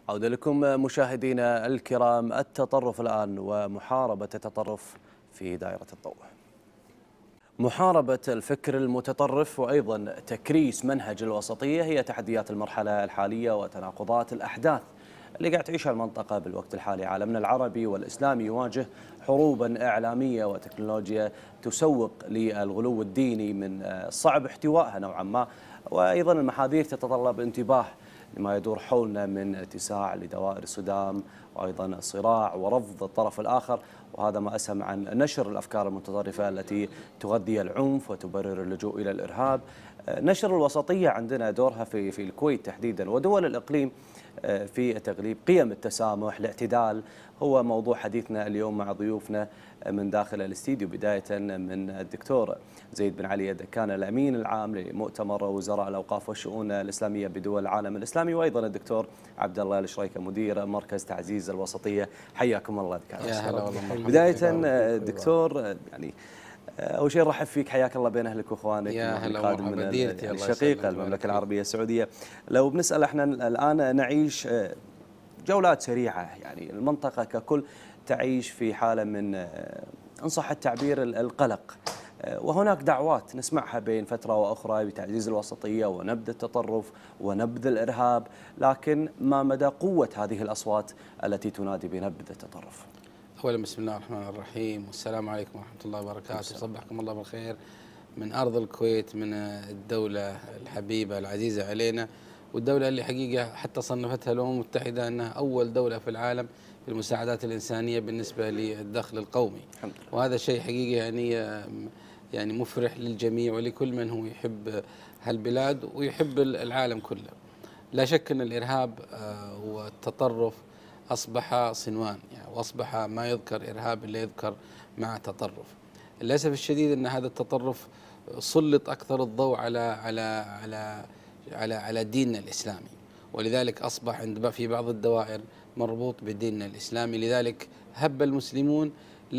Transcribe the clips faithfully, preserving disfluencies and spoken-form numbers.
عودة لكم مشاهدينا الكرام. التطرف الآن ومحاربة التطرف في دائرة الضوء. محاربة الفكر المتطرف وأيضا تكريس منهج الوسطية هي تحديات المرحلة الحالية وتناقضات الأحداث اللي قاعد تعيشها المنطقة بالوقت الحالي. عالمنا العربي والإسلامي يواجه حروبا إعلامية وتكنولوجيا تسوق للغلو الديني، من الصعب احتوائها نوعا ما، وأيضا المحاذير تتطلب انتباه لما يدور حولنا من اتساع لدوائر الصدام وأيضا الصراع ورفض الطرف الآخر، وهذا ما أسهم عن نشر الأفكار المتطرفة التي تغذي العنف وتبرر اللجوء إلى الإرهاب. نشر الوسطية عندنا دورها في في الكويت تحديدا ودول الإقليم في تغليب قيم التسامح، الاعتدال، هو موضوع حديثنا اليوم مع ضيوفنا من داخل الاستديو، بداية من الدكتور زيد بن علي الدكان الأمين العام لمؤتمر وزراء الأوقاف والشؤون الإسلامية بدول العالم الإسلامي، وأيضا الدكتور عبد الله الشريكة مدير مركز تعزيز الوسطية. حياكم الله دكتور. يا هلا والله. بداية دكتور، يعني أول شيء نرحب فيك، حياك الله بين أهلك وإخوانك. يا هلا ومرحبا ديرتي الشقيقة المملكة العربية السعودية. لو بنسأل احنا الآن نعيش جولات سريعة، يعني المنطقة ككل تعيش في حالة من إن صح التعبير القلق، وهناك دعوات نسمعها بين فترة وأخرى بتعزيز الوسطية ونبذ التطرف ونبذ الإرهاب، لكن ما مدى قوة هذه الأصوات التي تنادي بنبذ التطرف؟ أولا بسم الله الرحمن الرحيم، والسلام عليكم ورحمة الله وبركاته. صبحكم الله بالخير من أرض الكويت، من الدولة الحبيبة العزيزة علينا، والدولة اللي حقيقة حتى صنفتها الأمم المتحدة أنها أول دولة في العالم في المساعدات الإنسانية بالنسبة للدخل القومي. الحمد لله. وهذا شيء حقيقة يعني يعني مفرح للجميع ولكل من هو يحب هالبلاد ويحب العالم كله. لا شك أن الإرهاب والتطرف أصبح صنوان، يعني وأصبح ما يذكر إرهاب إلا يذكر مع تطرف. للأسف الشديد أن هذا التطرف سلط أكثر الضوء على على على على على ديننا الإسلامي، ولذلك أصبح عند في بعض الدوائر مربوط بديننا الإسلامي. لذلك هب المسلمون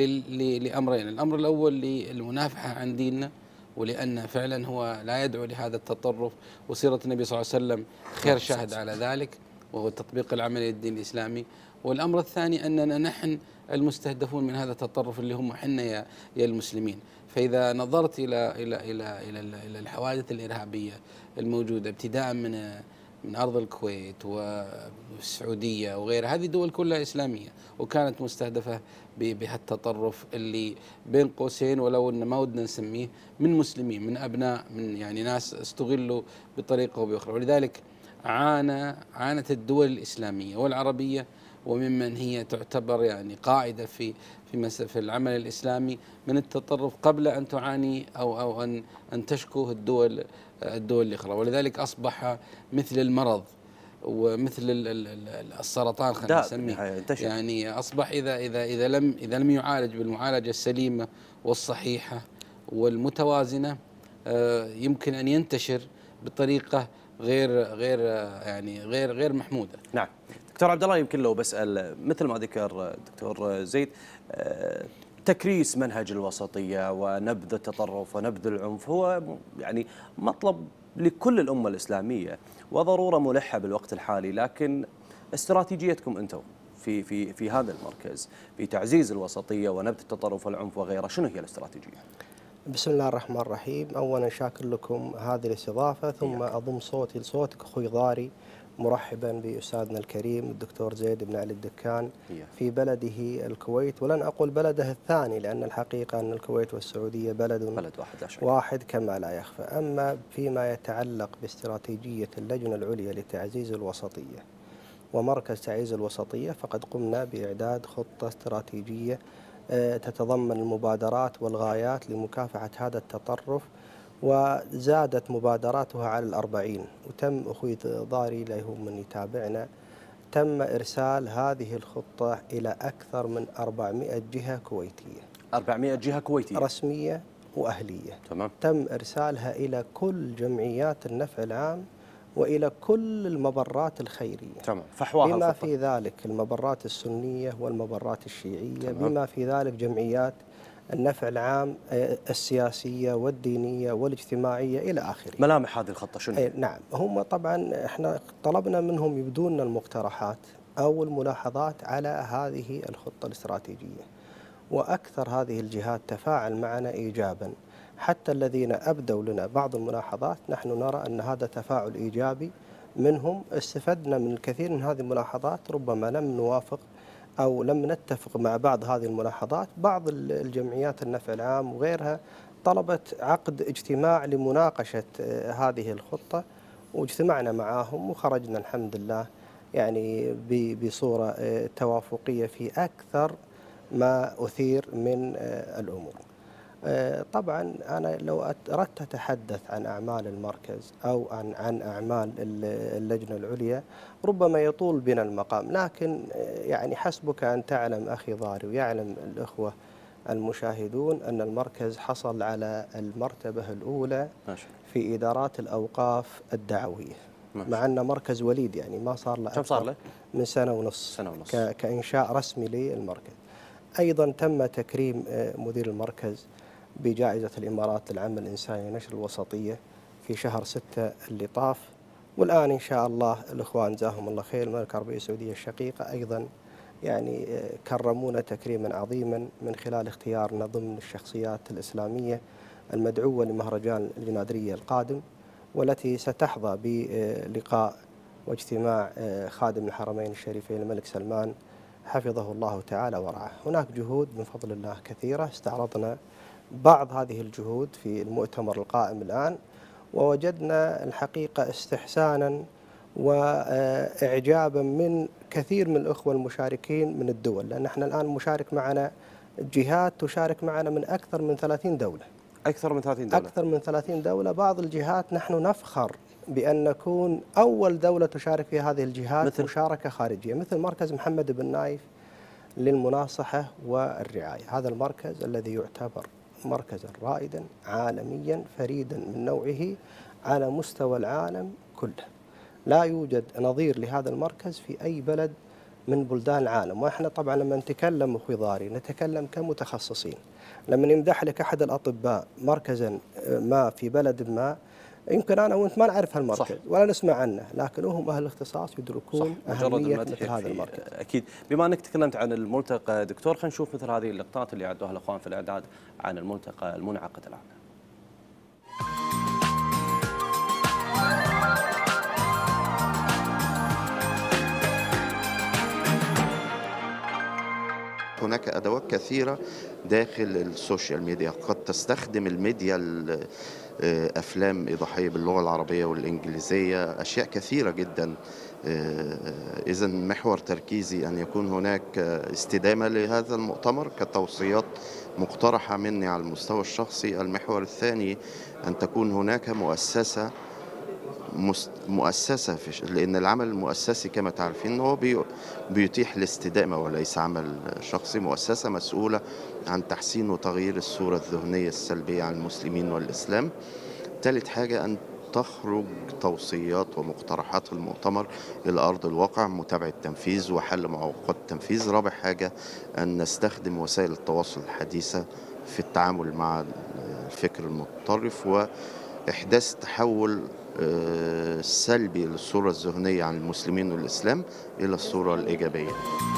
لأمرين: الأمر الأول للمنافحة عن ديننا، ولأن فعلا هو لا يدعو لهذا التطرف، وسيرة النبي صلى الله عليه وسلم خير شاهد على ذلك، وهو التطبيق العملي للدين الإسلامي. والأمر الثاني أننا نحن المستهدفون من هذا التطرف اللي هم حنا يا يا المسلمين. فإذا نظرت إلى إلى إلى إلى إلى الحوادث الإرهابية الموجودة ابتداء من من أرض الكويت والسعودية وغيرها، هذه دول كلها إسلامية وكانت مستهدفة بهالتطرف اللي بين قوسين، ولو أن ما ودنا نسميه، من مسلمين، من أبناء، من يعني ناس استغلوا بطريقة وبأخرى. ولذلك عانى عانت الدول الإسلامية والعربية، وممن هي تعتبر يعني قاعدة في في في العمل الإسلامي من التطرف قبل أن تعاني أو أو أن أن تشكو الدول الدول الأخرى. ولذلك أصبح مثل المرض ومثل السرطان، خلينا نسميه، يعني أصبح إذا إذا إذا لم إذا لم يعالج بالمعالجة السليمة والصحيحة والمتوازنة يمكن أن ينتشر بطريقة غير غير يعني غير غير محمودة. نعم دكتور عبد الله، يمكن لو بسأل مثل ما ذكر دكتور زيد، تكريس منهج الوسطية ونبذ التطرف ونبذ العنف هو يعني مطلب لكل الأمة الإسلامية وضرورة ملحة بالوقت الحالي، لكن استراتيجيتكم أنتم في في في هذا المركز في تعزيز الوسطية ونبذ التطرف والعنف وغيره، شنو هي الاستراتيجية؟ بسم الله الرحمن الرحيم. أولا شاكر لكم هذه الاستضافة، ثم أضم صوتي لصوتك أخوي ضاري مرحبا بأستاذنا الكريم الدكتور زيد بن علي الدكان في بلده الكويت، ولن أقول بلده الثاني لأن الحقيقة أن الكويت والسعودية بلد, بلد واحد, لا شك. واحد كما لا يخفى. أما فيما يتعلق باستراتيجية اللجنة العليا لتعزيز الوسطية ومركز تعزيز الوسطية، فقد قمنا بإعداد خطة استراتيجية تتضمن المبادرات والغايات لمكافحة هذا التطرف، وزادت مبادراتها على الأربعين. وتم أخوي ضاري لا هو من يتابعنا تم إرسال هذه الخطة إلى أكثر من أربعمائة جهة كويتية أربعمائة جهة كويتية رسمية وأهلية. تمام. تم إرسالها إلى كل جمعيات النفع العام وإلى كل المبرات الخيرية. تمام. فحواها بما الخطة. في ذلك المبرات السنية والمبرات الشيعية. تمام. بما في ذلك جمعيات النفع العام السياسية والدينية والاجتماعية إلى آخره. ملامح هذه الخطة شنو؟ نعم، هم طبعا احنا طلبنا منهم يبدون المقترحات أو الملاحظات على هذه الخطة الاستراتيجية. وأكثر هذه الجهات تفاعل معنا إيجابا، حتى الذين أبدوا لنا بعض الملاحظات نحن نرى أن هذا تفاعل إيجابي منهم. استفدنا من الكثير من هذه الملاحظات، ربما لم نوافق أو لم نتفق مع بعض هذه الملاحظات. بعض الجمعيات النفع العام وغيرها طلبت عقد اجتماع لمناقشة هذه الخطة، واجتمعنا معهم وخرجنا الحمد لله يعني بصورة توافقية في أكثر ما أثير من الأمور. طبعا أنا لو أردت أتحدث عن أعمال المركز أو عن عن أعمال اللجنة العليا ربما يطول بنا المقام، لكن يعني حسبك أن تعلم أخي ضاري ويعلم الأخوة المشاهدون أن المركز حصل على المرتبة الأولى في إدارات الأوقاف الدعوية، مع أنه مركز وليد يعني ما صار له كم صار له؟ من سنة ونص, سنة ونص. كإنشاء رسمي للمركز. أيضا تم تكريم مدير المركز بجائزة الإمارات للعمل الإنساني نشر الوسطية في شهر ستة اللي طاف، والآن إن شاء الله الإخوان جزاهم الله خير المملكة العربية السعودية الشقيقة أيضا يعني كرمونا تكريما عظيما من خلال اختيارنا ضمن الشخصيات الإسلامية المدعوة لمهرجان الجنادرية القادم، والتي ستحظى بلقاء واجتماع خادم الحرمين الشريفين الملك سلمان حفظه الله تعالى ورعاه. هناك جهود من فضل الله كثيرة، استعرضنا بعض هذه الجهود في المؤتمر القائم الآن، ووجدنا الحقيقة استحسانا وإعجابا من كثير من الأخوة المشاركين من الدول، لأن احنا الآن مشارك معنا جهات تشارك معنا من أكثر من ثلاثين دولة. أكثر من ثلاثين دولة أكثر من ثلاثين دولة. بعض الجهات نحن نفخر بأن نكون أول دولة تشارك في هذه الجهات مثل مشاركة خارجية، مثل مركز محمد بن نايف للمناصحة والرعاية. هذا المركز الذي يعتبر مركزا رائدا عالميا فريدا من نوعه على مستوى العالم كله، لا يوجد نظير لهذا المركز في أي بلد من بلدان العالم. وإحنا طبعا لما نتكلم أخوي ضاري نتكلم كمتخصصين. لما يمدح لك أحد الأطباء مركزا ما في بلد ما، يمكن أنا وأنت ما نعرف هالمركز صح. ولا نسمع عنه، لكن هم أهل الاختصاص يدركون أهمية مثل هذا المركز. أكيد. بما أنك تكلمت عن الملتقى دكتور، خلينا نشوف مثل هذه اللقطات اللي عدوها الأخوان في الإعداد عن الملتقى المنعقد الآن. هناك أدوات كثيرة داخل السوشيال ميديا، قد تستخدم الميديا أفلام إيضاحية باللغة العربية والإنجليزية، أشياء كثيرة جدا. إذا محور تركيزي أن يكون هناك استدامة لهذا المؤتمر كتوصيات مقترحة مني على المستوى الشخصي. المحور الثاني أن تكون هناك مؤسسة مؤسسة في، لأن العمل المؤسسي كما تعرفين هو بيتيح الاستدامة وليس عمل شخصي. مؤسسة مسؤولة عن تحسين وتغيير الصورة الذهنية السلبية عن المسلمين والإسلام. ثالث حاجة أن تخرج توصيات ومقترحات المؤتمر إلى أرض الواقع، متابعة التنفيذ وحل معوقات التنفيذ. رابع حاجة أن نستخدم وسائل التواصل الحديثة في التعامل مع الفكر المتطرف وإحداث تحول سلبي للصورة الذهنية عن المسلمين والإسلام إلى الصورة الإيجابية.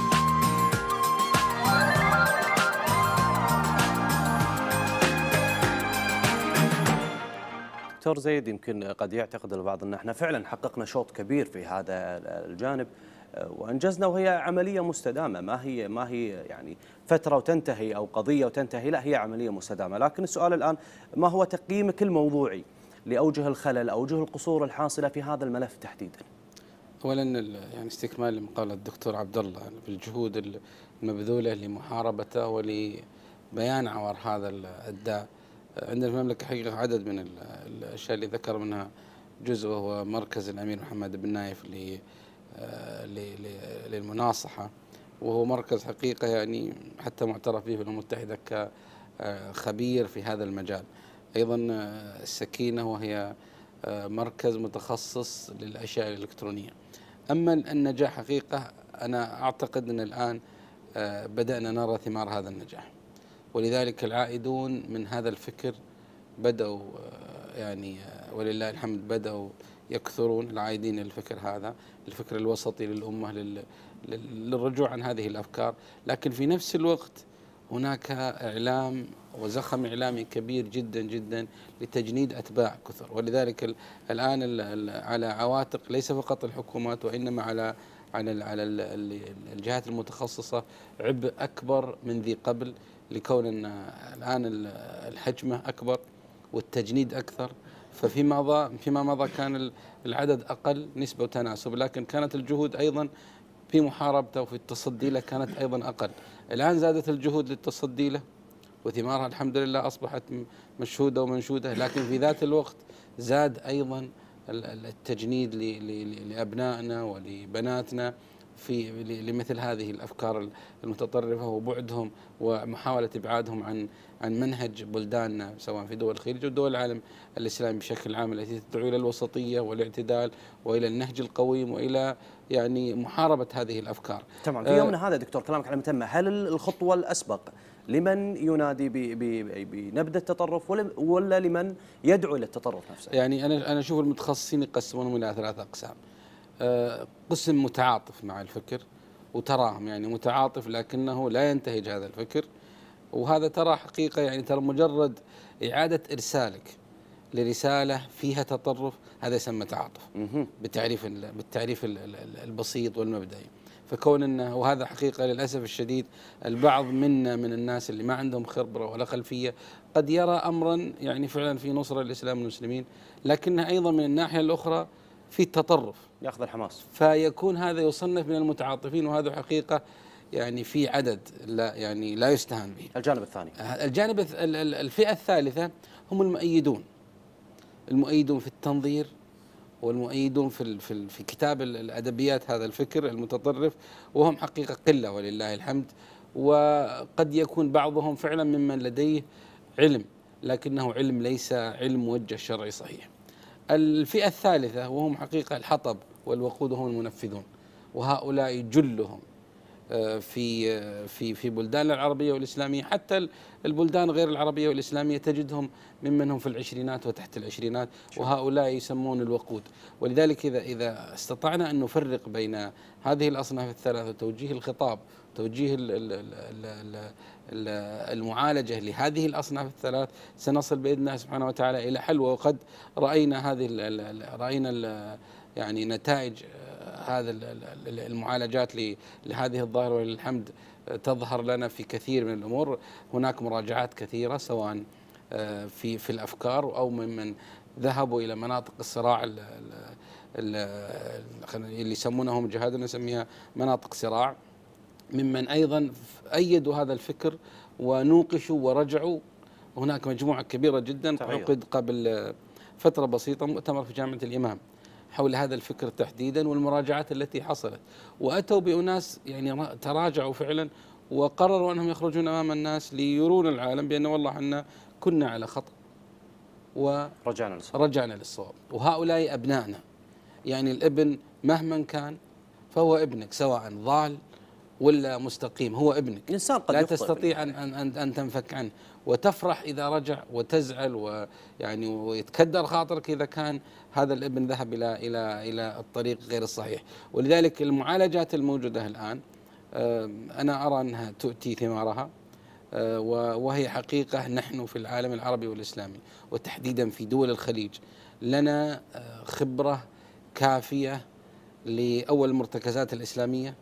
دكتور زيد، يمكن قد يعتقد البعض أن احنا فعلا حققنا شوط كبير في هذا الجانب وأنجزنا، وهي عملية مستدامة، ما هي ما هي يعني فترة وتنتهي أو قضية وتنتهي، لا هي عملية مستدامة. لكن السؤال الآن، ما هو تقييمك الموضوعي لأوجه الخلل، أوجه القصور الحاصلة في هذا الملف تحديدا؟ أولا يعني استكمال لمقالة الدكتور عبد الله في الجهود المبذولة لمحاربته ولبيان عوار هذا الداء. عندنا في المملكة حقيقة عدد من الأشياء اللي ذكر منها جزء وهو مركز الأمير محمد بن نايف للمناصحة، وهو مركز حقيقة يعني حتى معترف به في الأمم المتحدة كخبير في هذا المجال. أيضا السكينة وهي مركز متخصص للأشياء الإلكترونية. أما النجاح حقيقة أنا أعتقد أن الآن بدأنا نرى ثمار هذا النجاح، ولذلك العائدون من هذا الفكر بدأوا يعني ولله الحمد بدأوا يكثرون العائدين للفكر هذا، الفكر الوسطي للأمة، لل- لل- للرجوع عن هذه الأفكار. لكن في نفس الوقت هناك إعلام وزخم إعلامي كبير جدا جدا لتجنيد أتباع كثر، ولذلك ال- الآن ال- ال- على عواتق ليس فقط الحكومات وإنما على على ال- على ال- ال- الجهات المتخصصة عبء أكبر من ذي قبل، لكون أن الآن ال- الحجمة أكبر والتجنيد أكثر. ففيما مضى فيما مضى كان ال- العدد أقل نسبة وتناسب، لكن كانت الجهود أيضا في محاربته وفي التصدي له كانت أيضا أقل. الآن زادت الجهود للتصدي له وثمارها الحمد لله أصبحت م- مشهودة ومنشودة، لكن في ذات الوقت زاد أيضا ال- ال- التجنيد ل- ل- لأبنائنا ولبناتنا في ل- لمثل هذه الأفكار المتطرفة وبعدهم ومحاولة إبعادهم عن عن منهج بلداننا سواء في دول الخليج ودول العالم الإسلامي بشكل عام، التي تدعو إلى الوسطية والاعتدال وإلى النهج القويم وإلى يعني محاربة هذه الأفكار. تمام. في آه، يومنا هذا دكتور كلامك على متمة، هل الخطوة الأسبق لمن ينادي ب- ب- بنبذ التطرف ولا ولا لمن يدعو إلى التطرف نفسه؟ يعني أنا أنا أشوف المتخصصين يقسمونهم إلى ثلاث أقسام. آه، قسم متعاطف مع الفكر وتراهم يعني متعاطف لكنه لا ينتهج هذا الفكر، وهذا ترى حقيقة يعني ترى مجرد إعادة إرسالك لرسالة فيها تطرف هذا يسمى تعاطف مهم. بالتعريف ال- بالتعريف ال- ال- ال- البسيط والمبدئي. فكون انه وهذا حقيقه للاسف الشديد البعض منا من الناس اللي ما عندهم خبره ولا خلفيه قد يرى امرا يعني فعلا في نصره للاسلام والمسلمين، لكنه ايضا من الناحيه الاخرى في تطرف، ياخذ الحماس. فيكون هذا يصنف من المتعاطفين، وهذا حقيقه يعني في عدد لا يعني لا يستهان به. الجانب الثاني. الجانب الث- ال- ال- الفئة الثالثة هم المؤيدون، المؤيدون في التنظير والمؤيدون في ال- في ال- في كتاب ال- الأدبيات هذا الفكر المتطرف، وهم حقيقة قلة ولله الحمد. وقد يكون بعضهم فعلا ممن لديه علم لكنه علم ليس علم موجه شرعي صحيح. الفئة الثالثة وهم حقيقة الحطب والوقود هم المنفذون، وهؤلاء جلهم في في في بلداننا العربيه والاسلاميه، حتى البلدان غير العربيه والاسلاميه تجدهم ممن هم في العشرينات وتحت العشرينات، وهؤلاء يسمون الوقود. ولذلك اذا اذا استطعنا ان نفرق بين هذه الاصناف الثلاث وتوجيه الخطاب توجيه ال- ال- ال- ال- ال- المعالجه لهذه الاصناف الثلاث سنصل باذن الله سبحانه وتعالى الى حل. وقد راينا هذه ال- ال- راينا ال- يعني نتائج هذا ال- ال- المعالجات ل- لهذه الظاهرة ولله الحمد تظهر لنا في كثير من الأمور. هناك مراجعات كثيرة سواء آه، في في الأفكار أو ممن ذهبوا إلى مناطق الصراع ال- ال- ال- خلينا- اللي يسمونهم جهاد نسميها مناطق صراع، ممن أيضا أيدوا هذا الفكر ونوقشوا ورجعوا. هناك مجموعة كبيرة جدا صحيح. عقد قبل فترة بسيطة مؤتمر في جامعة الإمام حول هذا الفكر تحديدا والمراجعات التي حصلت، وأتوا بأناس يعني تراجعوا فعلا وقرروا أنهم يخرجون أمام الناس ليرون العالم بأن والله احنا كنا على خطأ رجعنا للصواب. ورجعنا للصواب. وهؤلاء أبنائنا، يعني الابن مهما كان فهو ابنك سواء ضال ولا مستقيم، هو ابنك الإنسان قد لا يخطئ تستطيع أن, أن, أن, أن تنفك عنه، وتفرح إذا رجع وتزعل ويعني ويتكدر خاطرك إذا كان هذا الابن ذهب إلى إلى إلى الطريق غير الصحيح. ولذلك المعالجات الموجودة الآن أنا أرى أنها تؤتي ثمارها، وهي حقيقة نحن في العالم العربي والإسلامي وتحديدا في دول الخليج لنا خبرة كافية لأول المرتكزات الإسلامية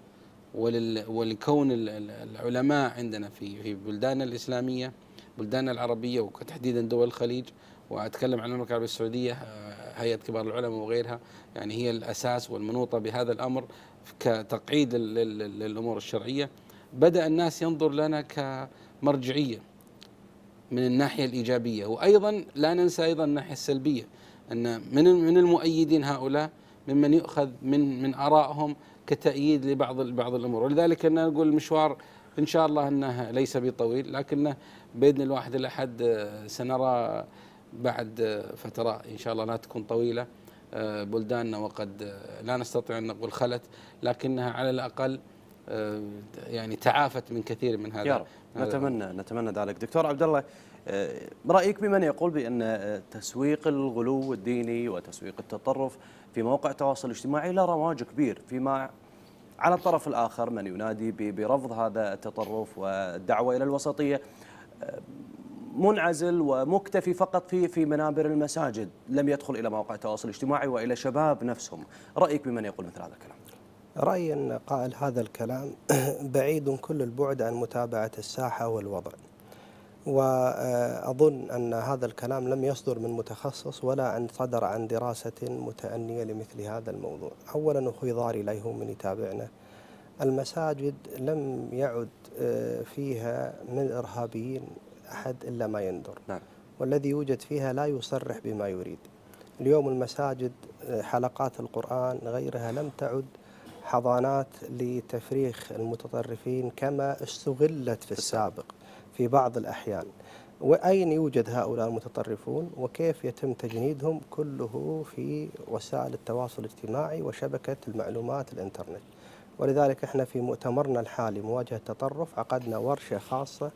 ولكون العلماء عندنا في في بلداننا الإسلامية بلداننا العربية وتحديدا دول الخليج، وأتكلم عن المملكة العربية السعودية هيئة كبار العلماء وغيرها، يعني هي الأساس والمنوطة بهذا الأمر كتقعيد للأمور الشرعية. بدأ الناس ينظر لنا كمرجعية من الناحية الإيجابية، وأيضا لا ننسى أيضا الناحية السلبية أن من من المؤيدين هؤلاء ممن يؤخذ من من آرائهم كتأييد لبعض بعض الأمور. ولذلك أنا أقول المشوار إن شاء الله أنه ليس بطويل، لكنه بإذن الواحد الأحد سنرى بعد فترة إن شاء الله لا تكون طويلة بلداننا وقد لا نستطيع أن نقول خلت، لكنها على الأقل يعني تعافت من كثير من هذا. يا رب نتمنى نتمنى ذلك. دكتور عبد الله، رأيك بمن يقول بأن تسويق الغلو الديني وتسويق التطرف في مواقع التواصل الاجتماعي له رواج كبير، فيما على الطرف الآخر من ينادي برفض هذا التطرف والدعوة إلى الوسطية منعزل ومكتفي فقط في في منابر المساجد، لم يدخل إلى مواقع التواصل الاجتماعي وإلى شباب نفسهم. رأيك بمن يقول مثل هذا الكلام؟ رأيي أن قائل هذا الكلام بعيد كل البعد عن متابعة الساحة والوضع، وأظن أن هذا الكلام لم يصدر من متخصص ولا عن صدر عن دراسة متأنية لمثل هذا الموضوع. أولا أخوي ضاري لا يهم من يتابعنا، المساجد لم يعد فيها من الإرهابيين أحد إلا ما يندر، نعم. والذي يوجد فيها لا يصرح بما يريد. اليوم المساجد حلقات القرآن غيرها لم تعد حضانات لتفريخ المتطرفين كما استغلت في السابق في بعض الأحيان. وأين يوجد هؤلاء المتطرفون وكيف يتم تجنيدهم؟ كله في وسائل التواصل الاجتماعي وشبكة المعلومات الإنترنت. ولذلك احنا في مؤتمرنا الحالي مواجهة التطرف عقدنا ورشة خاصة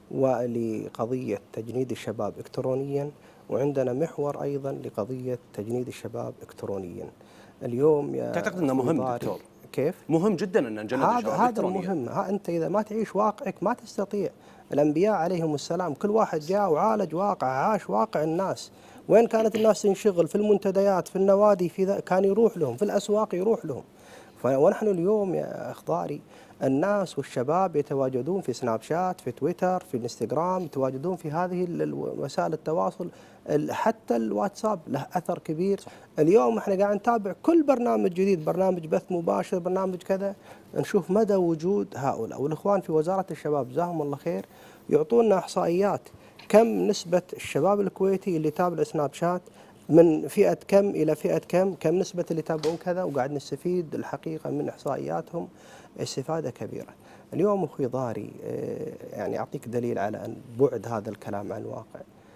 ولقضية تجنيد الشباب إلكترونيا، وعندنا محور أيضا لقضية تجنيد الشباب إلكترونيا. اليوم يا تعتقد أنه مهم دكتور؟ كيف؟ مهم جدا أن نجند هذا الشباب هذا إلكترونيا. المهم. ها أنت إذا ما تعيش واقعك ما تستطيع. الأنبياء عليهم السلام كل واحد جاء وعالج واقع، عاش واقع الناس. وين كانت الناس تنشغل؟ في المنتديات، في النوادي، في كان يروح لهم، في الأسواق يروح لهم. ونحن اليوم يا أخضاري الناس والشباب يتواجدون في سناب شات، في تويتر، في الانستغرام، يتواجدون في هذه وسائل التواصل، حتى الواتساب له أثر كبير. صح. اليوم احنا قاعد نتابع كل برنامج جديد، برنامج بث مباشر، برنامج كذا، نشوف مدى وجود هؤلاء. والإخوان في وزارة الشباب جزاهم الله خير يعطونا إحصائيات كم نسبة الشباب الكويتي اللي يتابع سناب شات، من فئة كم إلى فئة كم، كم نسبة اللي يتابعون كذا، وقاعد نستفيد الحقيقة من إحصائياتهم استفادة كبيرة. اليوم أخوي ضاري يعني أعطيك دليل على أن بعد هذا الكلام عن الواقع.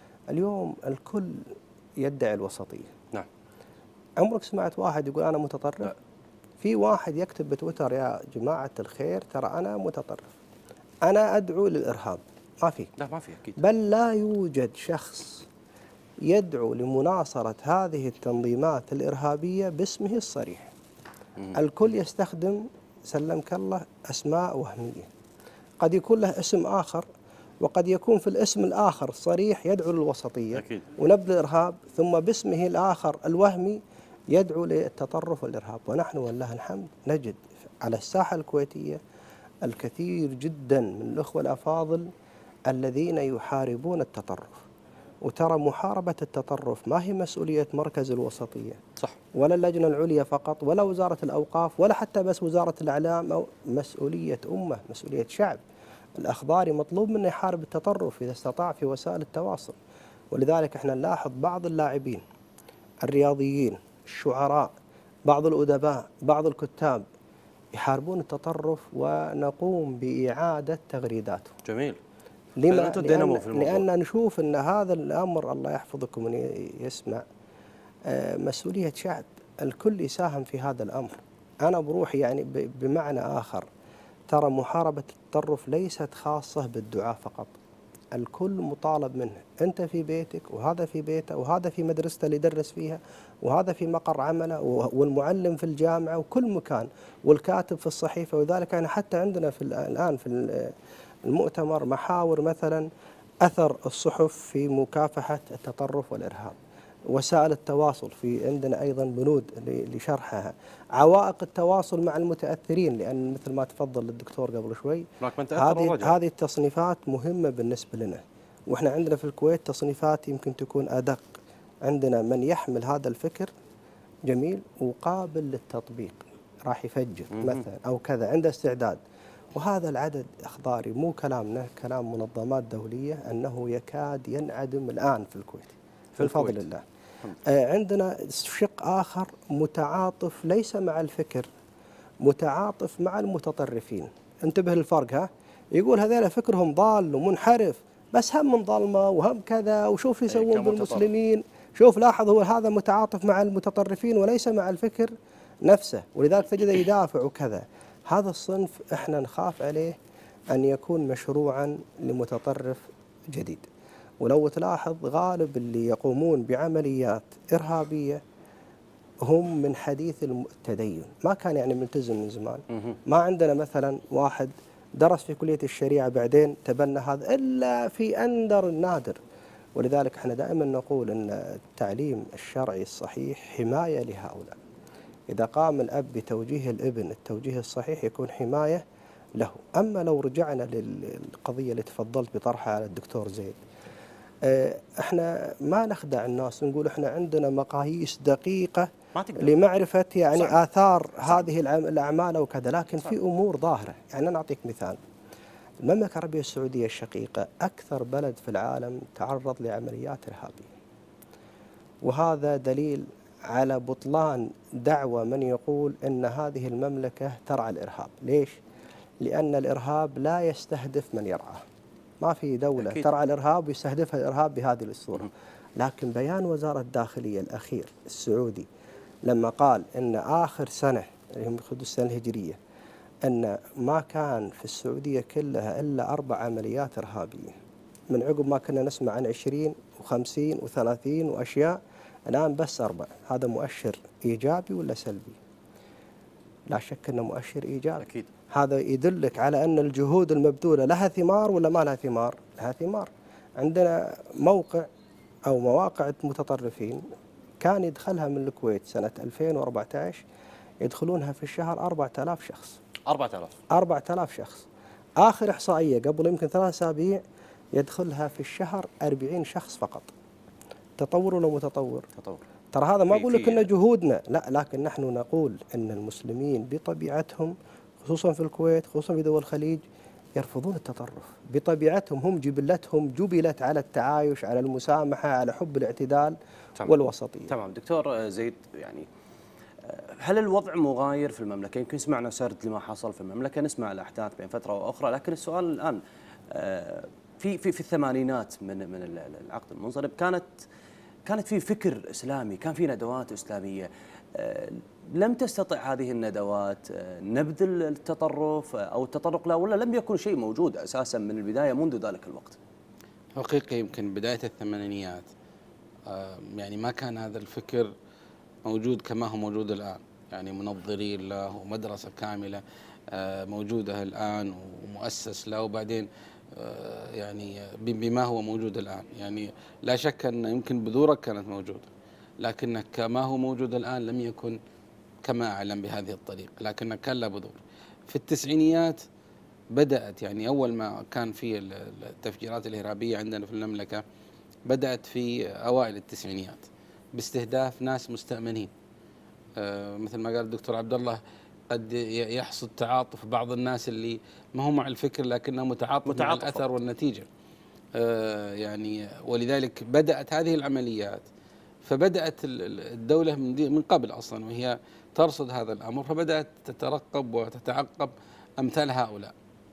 اليوم الكل يدعي الوسطية. نعم. عمرك سمعت واحد يقول أنا متطرف؟ لا. في واحد يكتب بتويتر يا جماعة الخير ترى أنا متطرف، أنا أدعو للإرهاب. ما في. لا ما في أكيد. بل لا يوجد شخص يدعو لمناصرة هذه التنظيمات الإرهابية باسمه الصريح. مم. الكل يستخدم سلمك الله أسماء وهمية، قد يكون له اسم آخر، وقد يكون في الاسم الآخر صريح يدعو للوسطية أكيد. ونبذ الإرهاب، ثم باسمه الآخر الوهمي يدعو للتطرف والإرهاب. ونحن والله الحمد نجد على الساحة الكويتية الكثير جدا من الأخوة الأفاضل الذين يحاربون التطرف. وترى محاربة التطرف ما هي مسؤولية مركز الوسطية، صح، ولا اللجنة العليا فقط، ولا وزارة الأوقاف، ولا حتى بس وزارة الإعلام، أو مسؤولية أمة، مسؤولية شعب. الأخضاري مطلوب منه يحارب التطرف إذا استطاع في وسائل التواصل. ولذلك احنا نلاحظ بعض اللاعبين الرياضيين، الشعراء، بعض الأدباء، بعض الكتاب يحاربون التطرف ونقوم بإعادة تغريداتهم. جميل. لما؟ لأن, لأن نشوف أن هذا الأمر الله يحفظكم من يسمع مسؤولية شعب، الكل يساهم في هذا الأمر. أنا بروحي يعني بمعنى آخر ترى محاربة التطرف ليست خاصة بالدعاء فقط، الكل مطالب منه. أنت في بيتك وهذا في بيته وهذا في مدرسته اللي يدرس فيها وهذا في مقر عمله والمعلم في الجامعة وكل مكان والكاتب في الصحيفة. وذلك أنا حتى عندنا في الآن في المؤتمر محاور مثلا أثر الصحف في مكافحة التطرف والإرهاب، وسائل التواصل في عندنا أيضا بنود لشرحها، عوائق التواصل مع المتأثرين، لأن مثل ما تفضل الدكتور قبل شوي هذه هذه التصنيفات مهمة بالنسبة لنا. وإحنا عندنا في الكويت تصنيفات يمكن تكون أدق. عندنا من يحمل هذا الفكر جميل وقابل للتطبيق، راح يفجر مثلا أو كذا، عنده استعداد. وهذا العدد أخضاري مو كلامنا، كلام منظمات دولية، أنه يكاد ينعدم الآن في الكويت في فضل الله. آه عندنا شق آخر متعاطف ليس مع الفكر، متعاطف مع المتطرفين. انتبه للفرق، ها يقول هذول فكرهم ضال ومنحرف، بس هم من ظلمة وهم كذا وشوف يسوون بالمسلمين. شوف لاحظ هو هذا متعاطف مع المتطرفين وليس مع الفكر نفسه، ولذلك تجده يدافع وكذا. هذا الصنف احنا نخاف عليه أن يكون مشروعا لمتطرف جديد. ولو تلاحظ غالب اللي يقومون بعمليات إرهابية هم من حديث التدين، ما كان يعني ملتزم من زمان. ما عندنا مثلا واحد درس في كلية الشريعة بعدين تبنى هذا إلا في أندر النادر. ولذلك احنا دائما نقول أن التعليم الشرعي الصحيح حماية لهؤلاء. إذا قام الأب بتوجيه الابن التوجيه الصحيح يكون حماية له. أما لو رجعنا للقضية اللي تفضلت بطرحها على الدكتور زيد، احنا ما نخدع الناس نقول احنا عندنا مقاييس دقيقة لمعرفة يعني صح. آثار صح. هذه الأعمال أو كذا، لكن صح. في أمور ظاهرة. يعني أنا أعطيك مثال، المملكة العربية السعودية الشقيقة أكثر بلد في العالم تعرض لعمليات إرهابية، وهذا دليل على بطلان دعوة من يقول أن هذه المملكة ترعى الإرهاب. ليش؟ لأن الإرهاب لا يستهدف من يرعاه. ما في دولة أكيد. ترعى الإرهاب ويستهدفها الإرهاب بهذه الصورة. لكن بيان وزارة الداخلية الأخير السعودي لما قال أن آخر سنة اللي هم السنة الهجرية أن ما كان في السعودية كلها إلا أربع عمليات إرهابية، من عقب ما كنا نسمع عن عشرين وخمسين وثلاثين وأشياء، الآن بس أربع. هذا مؤشر إيجابي ولا سلبي؟ لا شك أنه مؤشر إيجابي. أكيد. هذا يدلك على أن الجهود المبذولة لها ثمار ولا ما لها ثمار؟ لها ثمار. عندنا موقع أو مواقع متطرفين كان يدخلها من الكويت سنة ألفين وأربعة عشر يدخلونها في الشهر أربعة آلاف شخص. أربعة آلاف أربعة آلاف شخص. آخر إحصائية قبل يمكن ثلاث أسابيع يدخلها في الشهر أربعين شخص فقط. تطور ولا متطور؟ تطور. ترى هذا ما أقول لك إن جهودنا، لا، لكن نحن نقول أن المسلمين بطبيعتهم خصوصا في الكويت خصوصا في دول الخليج يرفضون التطرف بطبيعتهم. هم جبلتهم جبلت على التعايش، على المسامحة، على حب الاعتدال تمام. والوسطية. تمام دكتور زيد، يعني هل الوضع مغاير في المملكة؟ يمكن سمعنا سرد لما حصل في المملكة، نسمع الأحداث بين فترة وأخرى، لكن السؤال الآن في في في الثمانينات من من العقد المنصرم كانت كانت في فكر إسلامي، كان في ندوات إسلامية. لم تستطع هذه الندوات نبذ التطرف أو التطرق له، ولا لم يكن شيء موجود أساسا من البداية منذ ذلك الوقت؟ حقيقة يمكن بداية الثمانينيات يعني ما كان هذا الفكر موجود كما هو موجود الآن، يعني منظرين له ومدرسة كاملة موجودة الآن ومؤسس له، وبعدين يعني بما هو موجود الآن. يعني لا شك أن يمكن بذورك كانت موجودة، لكنك كما هو موجود الآن لم يكن كما أعلم بهذه الطريقة، لكنك كان له بذور. في التسعينيات بدأت، يعني أول ما كان في التفجيرات الإرهابية عندنا في المملكة بدأت في أوائل التسعينيات باستهداف ناس مستأمنين. آه مثل ما قال الدكتور عبد الله، قد يحصل تعاطف بعض الناس اللي ما هو مع الفكر لكنه متعاطف, متعاطف مع الأثر والنتيجة. آه يعني ولذلك بدأت هذه العمليات، فبدأت الدولة من قبل أصلا وهي ترصد هذا الأمر، فبدأت تترقب وتتعقب أمثال هؤلاء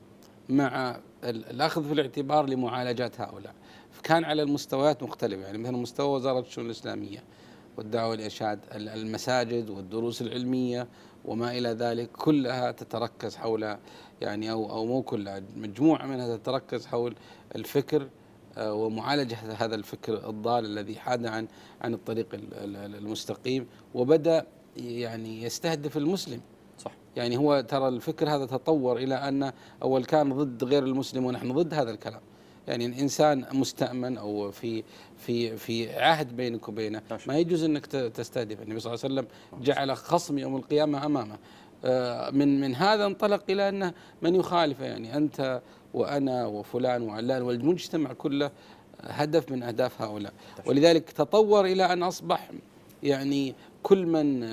مع الأخذ في الاعتبار لمعالجات هؤلاء. كان على المستويات مختلفة، يعني مثلا مستوى وزارة الشؤون الإسلامية والدعوة والإرشاد، المساجد والدروس العلمية وما إلى ذلك كلها تتركز حول، يعني أو أو مو كلها، مجموعة منها تتركز حول الفكر ومعالجة هذا الفكر الضال الذي حاد عن عن الطريق المستقيم، وبدأ يعني يستهدف المسلم. صح. يعني هو ترى الفكر هذا تطور إلى أن أول كان ضد غير المسلم ونحن ضد هذا الكلام. يعني الإنسان مستأمن أو في في في عهد بينك وبينه ما يجوز أنك تستهدف. النبي صلى الله عليه وسلم جعل خصم يوم القيامة أمامه. من من هذا انطلق إلى أن من يخالف، يعني أنت وأنا وفلان وعلان والمجتمع كله هدف من أهداف هؤلاء. ولذلك تطور إلى أن أصبح يعني كل من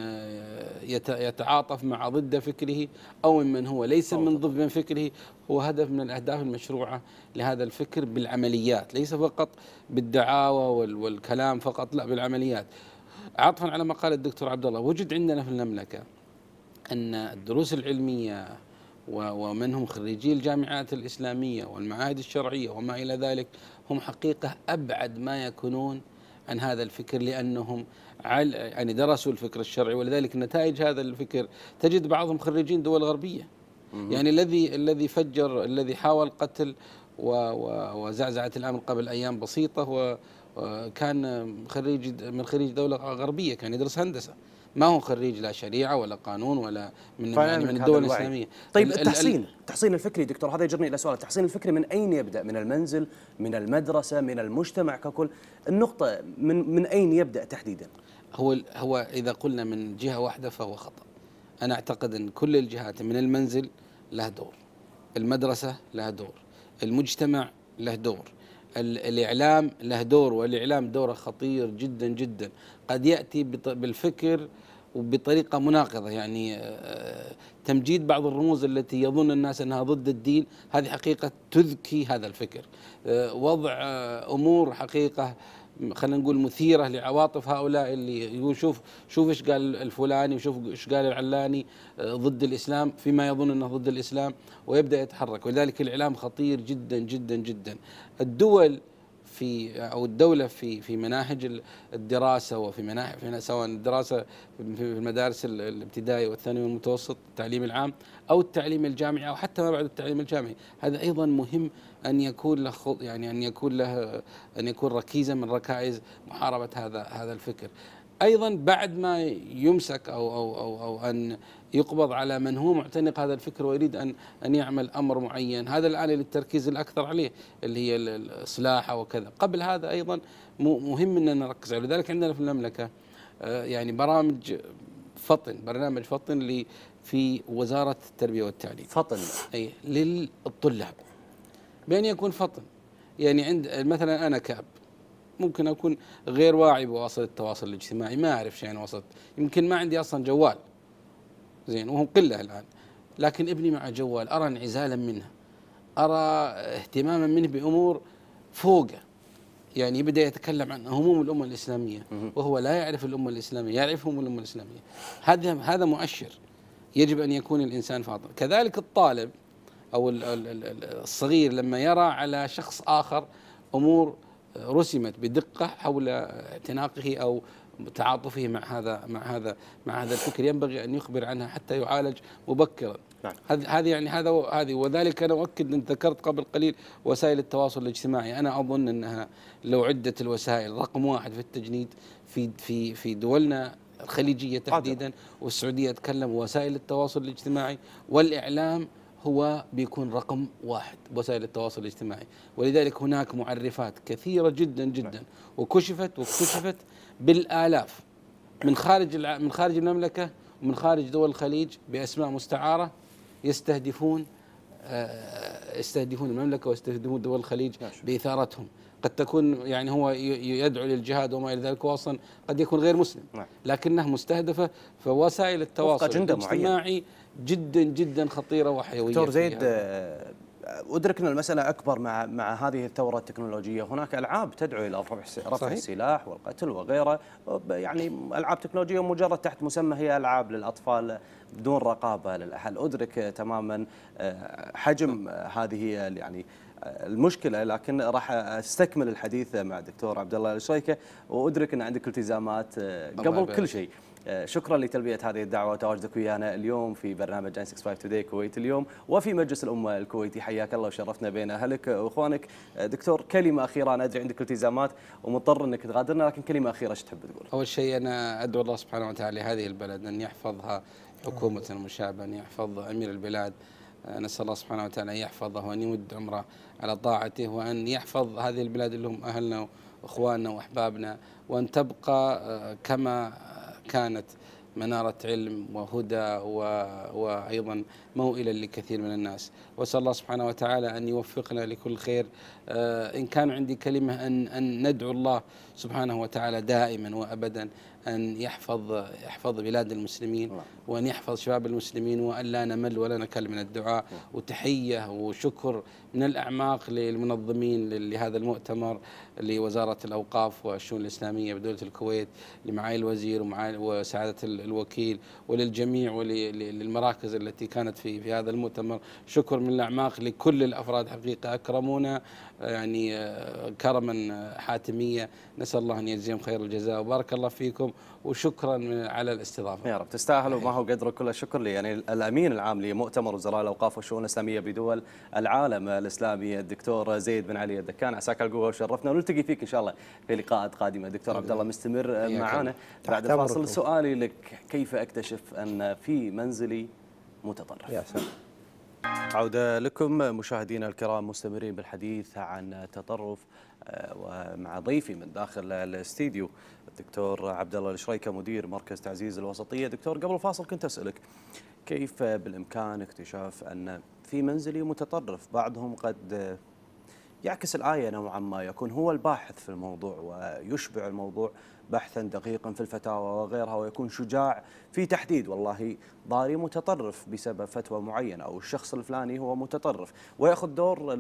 يتعاطف مع ضد فكره أو من هو ليس من ضد من فكره هو هدف من الأهداف المشروعة لهذا الفكر بالعمليات، ليس فقط بالدعاوى والكلام فقط، لا بالعمليات. عطفا على ما قال الدكتور عبد الله، وجد عندنا في المملكة أن الدروس العلمية ومنهم خريجي الجامعات الإسلامية والمعاهد الشرعية وما إلى ذلك هم حقيقة أبعد ما يكونون عن هذا الفكر، لأنهم يعني درسوا الفكر الشرعي. ولذلك نتائج هذا الفكر تجد بعضهم خريجين دول غربية، يعني الذي الذي فجر، الذي حاول قتل وزعزعة الأمن قبل أيام بسيطة وكان خريج من خريج دولة غربية، كان يدرس هندسة، ما هو خريج لا شريعة ولا قانون ولا من يعني من الدول الإسلامية. طيب التحصين التحصين الفكري دكتور، هذا يجرني إلى سؤال، التحصين الفكري من أين يبدأ؟ من المنزل، من المدرسة، من المجتمع ككل؟ النقطة من من أين يبدأ تحديدا؟ هو هو إذا قلنا من جهة واحدة فهو خطأ. أنا أعتقد أن كل الجهات، من المنزل له دور، المدرسة لها دور، المجتمع له دور، الإعلام له دور، والإعلام دوره خطير جدا جدا، قد يأتي بالفكر وبطريقة مناقضة، يعني تمجيد بعض الرموز التي يظن الناس أنها ضد الدين، هذه حقيقة تذكي هذا الفكر، وضع أمور حقيقة خلينا نقول مثيرة لعواطف هؤلاء اللي يقول شوف شوف ايش قال الفلاني وشوف ايش قال العلاني ضد الإسلام فيما يظن أنه ضد الإسلام، ويبدأ يتحرك. ولذلك الإعلام خطير جدا جدا جدا. الدول في أو الدولة في في مناهج الدراسة وفي مناهج سواء الدراسة في المدارس الابتدائي والثانوي والمتوسط، التعليم العام أو التعليم الجامعي أو حتى ما بعد التعليم الجامعي، هذا أيضا مهم أن يكون له يعني أن يكون له أن يكون ركيزا من ركائز محاربة هذا هذا الفكر. أيضا بعد ما يمسك أو أو أو, أو أن يقبض على من هو معتنق هذا الفكر ويريد أن أن يعمل أمر معين، هذا الآن للتركيز الأكثر عليه اللي هي الإصلاح وكذا. قبل هذا أيضا مهم أن نركز عليه. لذلك عندنا في المملكة يعني برامج فطن، برنامج فطن في وزارة التربية والتعليم، فطن أي للطلاب، بأن يكون فطن. يعني عند مثلا أنا كأب ممكن أكون غير واعي بوسائل التواصل الاجتماعي، ما أعرف شيء عن وسط، يمكن ما عندي أصلا جوال زين وهم قلة الآن، لكن ابني مع جوال أرى انعزالا منه، أرى اهتماما منه بأمور فوقه، يعني يبدأ يتكلم عن هموم الأمة الإسلامية وهو لا يعرف الأمة الإسلامية، يعرف هموم الأمة الإسلامية. هذا هذا مؤشر، يجب أن يكون الإنسان فاطن. كذلك الطالب أو الصغير لما يرى على شخص آخر أمور رسمت بدقة حول اعتناقه أو تعاطفه مع هذا مع هذا مع هذا الفكر، ينبغي أن يخبر عنها حتى يعالج مبكرا. نعم. هذه يعني هذا هذه وذلك أنا أؤكد أن ذكرت قبل قليل وسائل التواصل الاجتماعي، أنا أظن أنها لو عدت الوسائل رقم واحد في التجنيد في في في دولنا الخليجية تحديدا والسعودية، أتكلم وسائل التواصل الاجتماعي والإعلام هو بيكون رقم واحد وسائل التواصل الاجتماعي. ولذلك هناك معرفات كثيرة جدا جدا وكشفت واكتشفت بالآلاف من خارج من خارج المملكة ومن خارج دول الخليج بأسماء مستعارة يستهدفون يستهدفون المملكة ويستهدفون دول الخليج بإثارتهم. قد تكون يعني هو يدعو للجهاد وما إلى ذلك، وأصلا قد يكون غير مسلم لكنه مستهدفة. فوسائل التواصل الاجتماعي جدا جدا خطيرة وحيوية. دكتور زيد، أدرك أن المسألة أكبر مع مع هذه الثورة التكنولوجية. هناك ألعاب تدعو إلى رفع رفع السلاح والقتل وغيره، يعني ألعاب تكنولوجية مجرد تحت مسمى هي ألعاب للأطفال بدون رقابة للأهل. أدرك تماما حجم هذه يعني المشكلة، لكن راح استكمل الحديث مع الدكتور عبد الله الشريكة، وأدرك أن عندك التزامات قبل كل شيء. شكرا لتلبية هذه الدعوة وتواجدك ويانا اليوم في برنامج تسعة وستين توداي كويت اليوم وفي مجلس الأمة الكويتي. حياك الله وشرفنا بين أهلك وإخوانك. دكتور، كلمة أخيرة، أنا أدري عندك التزامات ومضطر أنك تغادرنا، لكن كلمة أخيرة ايش تحب تقول؟ أول شيء أنا أدعو الله سبحانه وتعالى هذه البلد أن يحفظها حكومة وشعبا، أن يحفظ أمير البلاد، نسأل الله سبحانه وتعالى أن يحفظه وأن يمد عمره على طاعته، وأن يحفظ هذه البلاد اللي هم أهلنا وإخواننا وأحبابنا، وأن تبقى كما كانت منارة علم وهدى وأيضا موئلا لكثير من الناس. وأسأل الله سبحانه وتعالى أن يوفقنا لكل خير. إن كان عندي كلمة أن أن ندعو الله سبحانه وتعالى دائما وأبدا أن يحفظ يحفظ بلاد المسلمين وأن يحفظ شباب المسلمين، وأن لا نمل ولا نكل من الدعاء. وتحية وشكر من الأعماق للمنظمين لهذا المؤتمر، لوزارة الأوقاف والشؤون الإسلامية بدولة الكويت، لمعالي الوزير وسعادة الوكيل، وللجميع وللمراكز التي كانت في في هذا المؤتمر. شكر من الأعماق لكل الأفراد حقيقة أكرمونا يعني كرما حاتمية، نسأل الله أن يجزيهم خير الجزاء وبارك الله فيكم وشكرا على الاستضافة. يا رب تستاهلوا، ما هو قدر كل الشكر لي يعني الأمين العام لمؤتمر وزراء الأوقاف والشؤون الإسلامية بدول العالم الإسلامي الدكتور زيد بن علي الدكان. عساك القوة وشرفنا، ونلتقي فيك إن شاء الله في لقاءات قادمة. دكتور عبد الله مستمر معنا بعد الفاصل. سؤالي لك، كيف أكتشف أن في منزلي متطرف؟ يا سلام. عودة لكم مشاهدينا الكرام، مستمرين بالحديث عن التطرف ومع ضيفي من داخل الاستديو الدكتور عبد الله الشريكة مدير مركز تعزيز الوسطية. دكتور، قبل الفاصل كنت أسألك كيف بالإمكان اكتشاف أن في منزلي متطرف؟ بعضهم قد يعكس الآية نوعا ما، يكون هو الباحث في الموضوع ويشبع الموضوع بحثا دقيقا في الفتاوى وغيرها، ويكون شجاع في تحديد والله ضاري متطرف بسبب فتوى معينة أو الشخص الفلاني هو متطرف، ويأخذ دور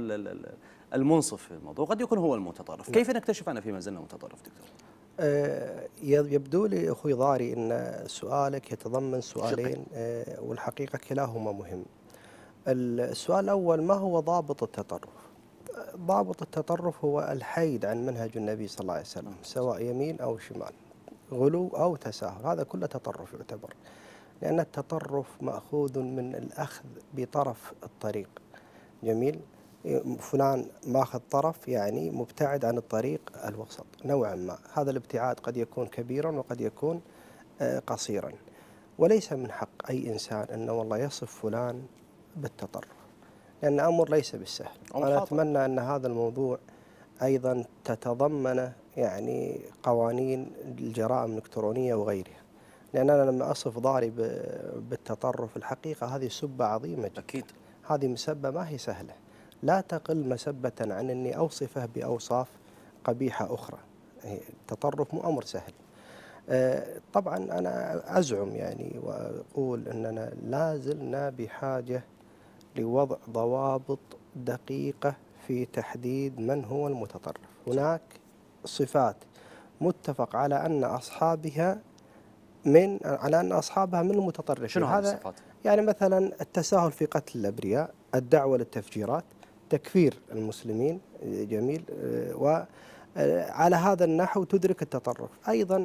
المنصف في الموضوع، قد يكون هو المتطرف. كيف نكتشف أن في منزلنا متطرف دكتور؟ أه يبدو لي أخوي ضاري أن سؤالك يتضمن سؤالين، أه والحقيقة كلاهما مهم. السؤال الأول، ما هو ضابط التطرف؟ ضابط التطرف هو الحيد عن منهج النبي صلى الله عليه وسلم، سواء يمين أو شمال، غلو أو تساهل، هذا كله تطرف يعتبر، لأن التطرف مأخوذ من الأخذ بطرف الطريق. جميل. فلان ماخذ طرف يعني مبتعد عن الطريق الوسط نوعا ما، هذا الابتعاد قد يكون كبيرا وقد يكون قصيرا، وليس من حق أي إنسان أنه والله يصف فلان بالتطرف، لأن أمر ليس بالسهل. أنا أتمنى أن هذا الموضوع أيضا تتضمن يعني قوانين الجرائم الإلكترونية وغيرها، لأن أنا لما أصف ضاري بالتطرف الحقيقة هذه سبة عظيمة جدا. أكيد. هذه مسبة ما هي سهلة، لا تقل مسبة عن أني أوصفه بأوصاف قبيحة أخرى. التطرف مو أمر سهل. طبعا أنا أزعم يعني وأقول أننا لا زلنا بحاجة لوضع ضوابط دقيقة في تحديد من هو المتطرف. هناك صفات متفق على أن أصحابها من على أن أصحابها من المتطرفين. شنو هذه الصفات؟ يعني مثلا التساهل في قتل الأبرياء، الدعوة للتفجيرات، تكفير المسلمين. جميل. وعلى هذا النحو تدرك التطرف. أيضا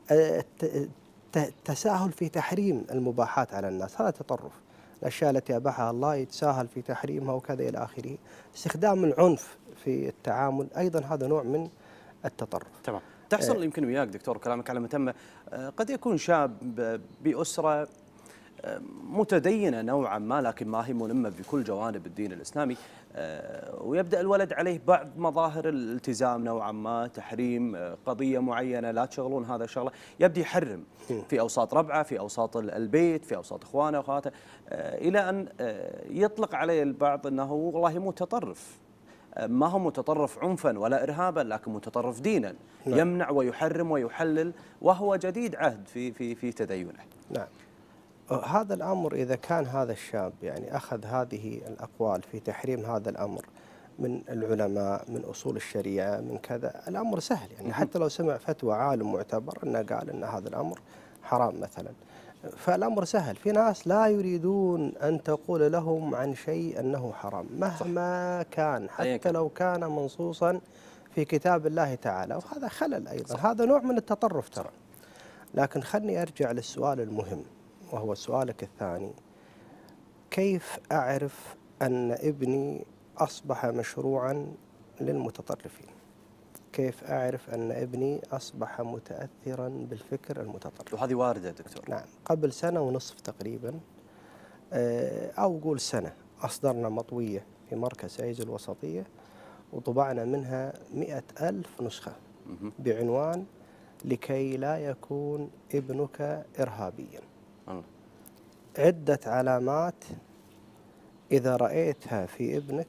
التساهل في تحريم المباحات على الناس، هذا تطرف. الأشياء التي أباحها الله يتساهل في تحريمها وكذا إلى آخره. استخدام العنف في التعامل أيضا هذا نوع من التطرف. تمام. تحصل يمكن وياك دكتور كلامك على متمة، قد يكون شاب بأسرة متدينة نوعا ما لكن ما هي ملمة بكل جوانب الدين الإسلامي، ويبدأ الولد عليه بعض مظاهر الالتزام نوعا ما، تحريم قضية معينة، لا تشغلون هذا الشغلة، يبدأ يحرم في أوساط ربعه، في أوساط البيت، في أوساط إخوانه وأخواته، إلى أن يطلق عليه البعض أنه والله متطرف. ما هو متطرف عنفا ولا إرهابا، لكن متطرف دينا. نعم. يمنع ويحرم ويحلل وهو جديد عهد في في في تدينه. نعم. هذا الأمر إذا كان هذا الشاب يعني أخذ هذه الأقوال في تحريم هذا الأمر من العلماء، من أصول الشريعة، من كذا، الأمر سهل يعني. حتى لو سمع فتوى عالم معتبر أنه قال أن هذا الأمر حرام مثلا، فالأمر سهل. في ناس لا يريدون أن تقول لهم عن شيء أنه حرام مهما كان، حتى لو كان منصوصا في كتاب الله تعالى، وهذا خلل أيضا. هذا نوع من التطرف ترى. لكن خلني أرجع للسؤال المهم وهو سؤالك الثاني، كيف أعرف أن ابني أصبح مشروعا للمتطرفين؟ كيف أعرف أن ابني أصبح متأثرا بالفكر المتطرف؟ وهذه واردة دكتور. نعم. قبل سنة ونصف تقريبا أو قول سنة أصدرنا مطوية في مركز تعزيز الوسطية وطبعنا منها مئة ألف نسخة بعنوان لكي لا يكون ابنك إرهابيا. عدة علامات إذا رأيتها في ابنك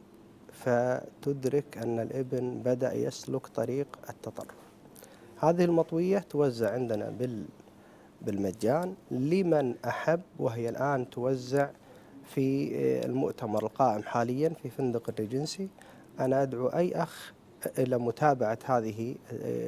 فتدرك أن الابن بدأ يسلك طريق التطرف. هذه المطوية توزع عندنا بالمجان لمن أحب، وهي الآن توزع في المؤتمر القائم حاليا في فندق الريجنسي. أنا أدعو أي أخ إلى متابعة هذه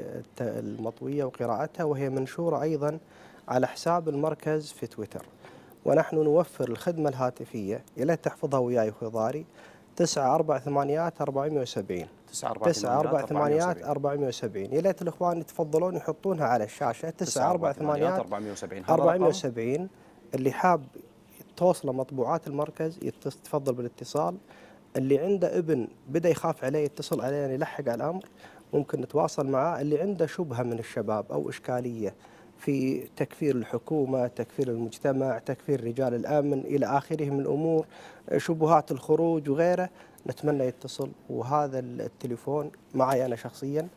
المطوية وقراءتها، وهي منشورة أيضا على حساب المركز في تويتر. ونحن نوفر الخدمة الهاتفية إلى تحفظها وياي أخوي ضاري تسعة أربعة ثمانيات أربعمائة وسبعين تسعة أربعة ثمانيات أربعمائة وسبعين. يا ليت الإخوان يتفضلون يحطونها على الشاشة تسعة أربعة ثمانيات أربعمائة وسبعين. اللي حاب توصله مطبوعات المركز يتفضل بالاتصال. اللي عنده ابن بدأ يخاف عليه يتصل علينا يلحق على الأمر، ممكن نتواصل معاه. اللي عنده شبهة من الشباب أو إشكالية في تكفير الحكومة، تكفير المجتمع، تكفير رجال الأمن إلى آخره من الأمور، شبهات الخروج وغيره، نتمنى يتصل. وهذا التليفون معي أنا شخصيا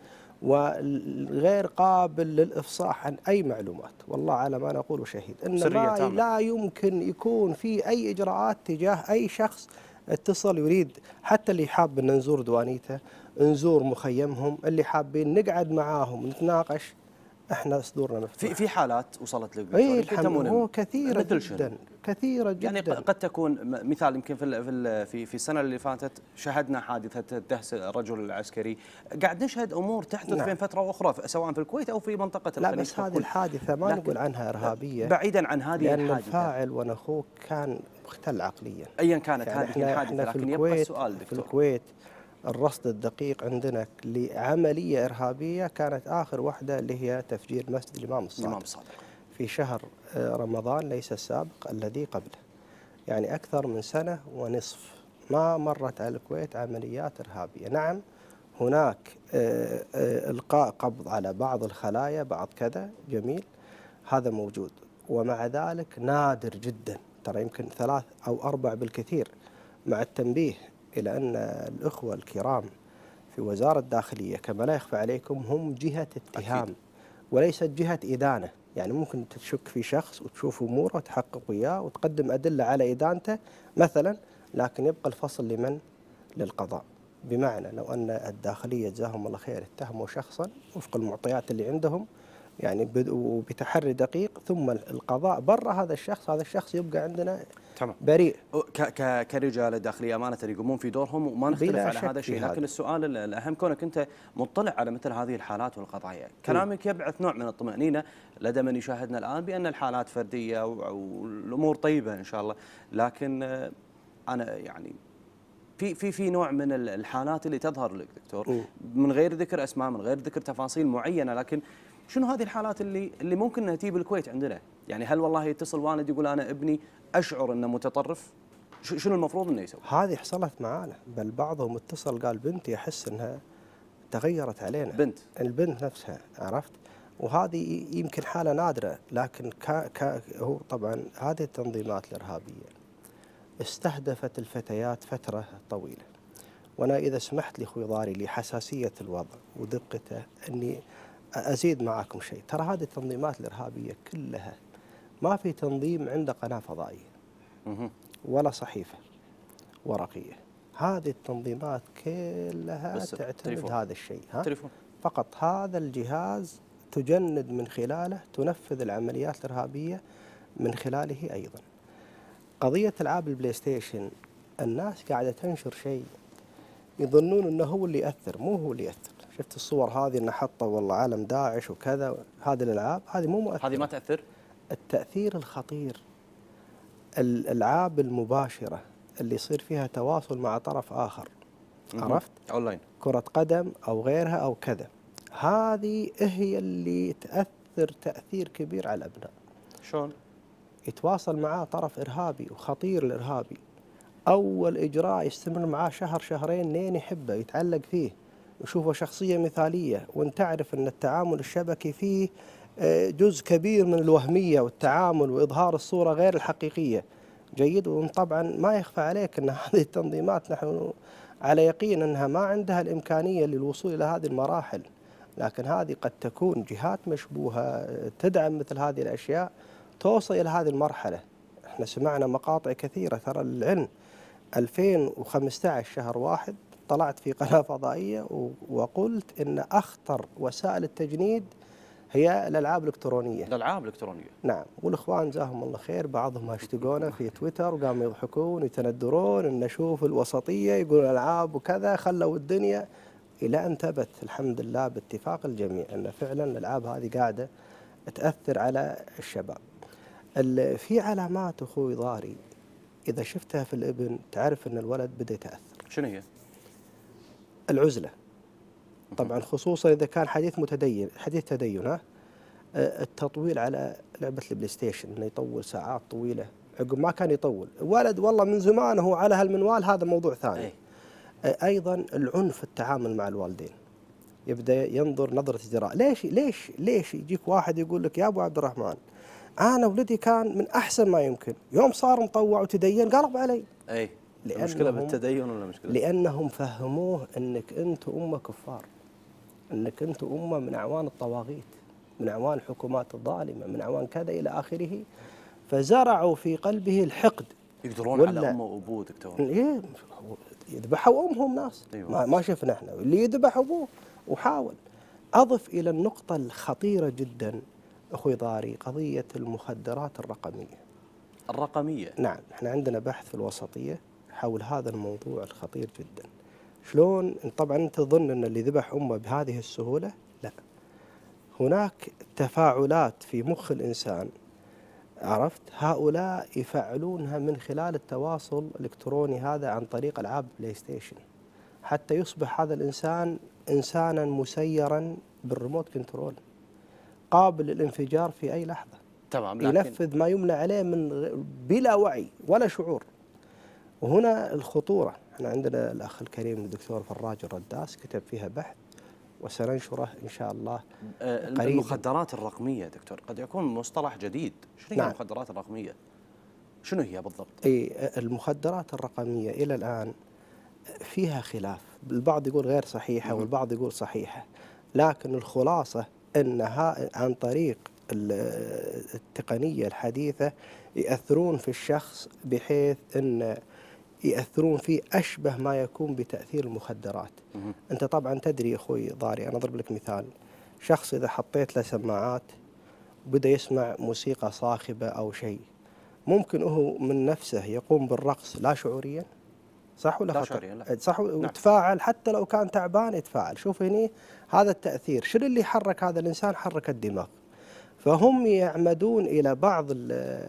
وغير قابل للإفصاح عن أي معلومات، والله على ما نقول شهيد إن ما لا يمكن يكون في أي إجراءات تجاه أي شخص اتصل يريد، حتى اللي حاب أن نزور دوانيته، نزور مخيمهم، اللي حابين نقعد معاهم نتناقش، احنا صدورنا مفتوحه. في في حالات وصلت لك اي الحمد لله كثيره جدا كثيره جدا. يعني قد تكون مثال يمكن في في في السنه اللي فاتت شهدنا حادثه دهس الرجل العسكري، قاعد نشهد امور تحدث نعم. بين فتره واخرى سواء في الكويت او في منطقه الخليج. لا بس هذه الحادثه ما نقول عنها ارهابيه، بعيدا عن هذه لأن الحادثه، الفاعل وانا اخوك كان مختل عقليا ايا كانت يعني هذه الحادثه. لكن يبقى السؤال دكتور، في الكويت الرصد الدقيق عندنا لعملية إرهابية كانت آخر واحدة اللي هي تفجير مسجد الإمام الصادق في شهر رمضان ليس السابق الذي قبله، يعني أكثر من سنة ونصف ما مرت على الكويت عمليات إرهابية. نعم هناك إلقاء قبض على بعض الخلايا بعض كذا جميل، هذا موجود، ومع ذلك نادر جدا، ترى يمكن ثلاث أو أربع بالكثير، مع التنبيه إلى أن الأخوة الكرام في وزارة الداخلية كما لا يخفى عليكم هم جهة اتهام أكيد. وليست جهة إدانة. يعني ممكن تشك في شخص وتشوف أموره وتحقق وياه وتقدم أدلة على إدانته مثلا، لكن يبقى الفصل لمن؟ للقضاء. بمعنى لو أن الداخلية جزاهم الله خير اتهموا شخصا وفق المعطيات اللي عندهم يعني بتحري دقيق، ثم القضاء برا هذا الشخص، هذا الشخص يبقى عندنا تمام بريء. كرجال الداخليه امانه يقومون في دورهم وما نختلف على هذا الشيء، لكن السؤال الاهم كونك انت مطلع على مثل هذه الحالات والقضايا، كلامك يبعث نوع من الطمانينه لدى من يشاهدنا الان بان الحالات فرديه والامور طيبه ان شاء الله، لكن انا يعني في في في نوع من الحالات اللي تظهر لك دكتور من غير ذكر اسماء، من غير ذكر تفاصيل معينه، لكن شنو هذه الحالات اللي اللي ممكن انها تجي بالكويت عندنا؟ يعني هل والله يتصل والد يقول انا ابني اشعر انه متطرف، شنو المفروض انه يسوي؟ هذه حصلت معانا، بل بعضهم اتصل قال بنتي احس انها تغيرت علينا. بنت البنت نفسها، عرفت؟ وهذه يمكن حاله نادره، لكن ك ك هو طبعا هذه التنظيمات الارهابيه استهدفت الفتيات فتره طويله، وانا اذا سمحت لي اخوي ضاري لحساسيه الوضع ودقته اني أزيد معكم شيء، ترى هذه التنظيمات الإرهابية كلها ما في تنظيم عنده قناة فضائية ولا صحيفة ورقية، هذه التنظيمات كلها تعتمد تليفون. هذا الشيء ها؟ تليفون. فقط هذا الجهاز تجند من خلاله، تنفذ العمليات الإرهابية من خلاله أيضا. قضية ألعاب البلاي ستيشن الناس قاعدة تنشر شيء يظنون أنه هو اللي يأثر، مو هو اللي يأثر. شفت الصور هذه انه حطوا والله عالم داعش وكذا، هذه الالعاب هذه مو مؤثره، هذه ما تاثر. التاثير الخطير الالعاب المباشره اللي يصير فيها تواصل مع طرف اخر، عرفت؟ اونلاين، كره قدم او غيرها او كذا، هذه هي اللي تاثر تاثير كبير على الابناء. شلون؟ يتواصل معاه طرف ارهابي وخطير الارهابي، اول اجراء يستمر معاه شهر شهرين لين يحبه يتعلق فيه يشوفه شخصية مثالية، وانت تعرف أن التعامل الشبكي فيه جزء كبير من الوهمية والتعامل وإظهار الصورة غير الحقيقية. جيد. وطبعا ما يخفى عليك أن هذه التنظيمات نحن على يقين أنها ما عندها الإمكانية للوصول إلى هذه المراحل، لكن هذه قد تكون جهات مشبوهة تدعم مثل هذه الأشياء توصل إلى هذه المرحلة. احنا سمعنا مقاطع كثيرة، ترى العلم ألفين وخمسة عشر شهر واحد طلعت في قناة فضائية وقلت إن أخطر وسائل التجنيد هي الألعاب الإلكترونية. الألعاب الإلكترونية. نعم. والإخوان جزاهم الله خير بعضهم هاشتقونا في تويتر وقاموا يضحكون ويتندرون إن نشوف الوسطية يقولون ألعاب وكذا، خلوا الدنيا، إلى أن ثبت الحمد لله باتفاق الجميع أن فعلا الألعاب هذه قاعدة تأثر على الشباب. ال- في علامات أخوي ضاري إذا شفتها في الابن تعرف أن الولد بدأ يتأثر. شنو هي؟ العزلة طبعا، خصوصا إذا كان حديث متدين، حديث تدين، ها آه، التطويل على لعبة البلاي ستيشن، انه يطول ساعات طويلة عقب ما كان يطول. ولد والله من زمان هو على هالمنوال، هذا موضوع ثاني. أي. آه، أيضا العنف في التعامل مع الوالدين، يبدأ ينظر نظرة ازدراء. ليش ليش ليش يجيك واحد يقول لك يا أبو عبد الرحمن أنا ولدي كان من أحسن ما يمكن، يوم صار مطوع وتدين قلب علي. أي. لأنهم- المشكلة بالتدين ولا مشكلة؟ لأنهم فهموه أنك أنت أمة كفار، أنك أنت أمة من أعوان الطواغيت، من أعوان الحكومات الظالمة، من أعوان كذا إلى آخره، فزرعوا في قلبه الحقد. يقدرون ولا- على أمه وأبوه دكتور. إيه، يذبحوا أمهم ناس. أيوة. ما, ما شفنا إحنا اللي يذبح أبوه. وحاول أضف إلى النقطة الخطيرة جدا أخوي ضاري، قضية المخدرات الرقمية. الرقمية. نعم، احنا عندنا بحث في الوسطية حول هذا الموضوع الخطير جدا. شلون طبعا انت تظن ان اللي ذبح امه بهذه السهولة؟ لا، هناك تفاعلات في مخ الانسان، عرفت، هؤلاء يفعلونها من خلال التواصل الالكتروني هذا عن طريق العاب بلاي ستيشن، حتى يصبح هذا الانسان انسانا مسيرا بالريموت كنترول، قابل للانفجار في اي لحظة. تمام. لكن ينفذ ما يملى عليه من غ- بلا وعي ولا شعور. وهنا الخطورة. احنا عندنا الأخ الكريم الدكتور فراج الرداس كتب فيها بحث وسننشره إن شاء الله آه، قريباً. المخدرات الرقمية دكتور قد يكون مصطلح جديد. شنو هي نعم. المخدرات الرقمية؟ شنو هي بالضبط؟ أي المخدرات الرقمية إلى الآن فيها خلاف، البعض يقول غير صحيحة والبعض يقول صحيحة، لكن الخلاصة أنها عن طريق ال- التقنية الحديثة يأثرون في الشخص بحيث أن يأثرون فيه أشبه ما يكون بتأثير المخدرات. مهم. أنت طبعا تدري أخوي ضاري، أنا أضرب لك مثال. شخص إذا حطيت له سماعات بدأ يسمع موسيقى صاخبة أو شيء، ممكن هو من نفسه يقوم بالرقص لا شعوريا، صح ولا لا خطأ؟ شعورياً، لا. صح، ويتفاعل حتى لو كان تعبان يتفاعل. شوف هني هذا التأثير، شنو اللي حرك هذا الإنسان؟ حرك الدماغ. فهم يعمدون إلى بعض ال-